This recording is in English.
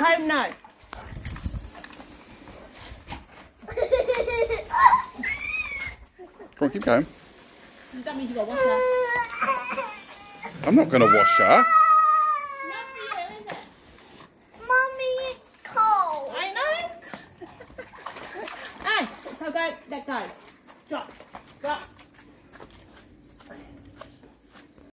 home? No. Come on, keep going. That means you've got to wash her. I'm not going to wash her. Not for you, is it? Mummy, it's cold. I know it's cold. Hey, so go, let go. Drop.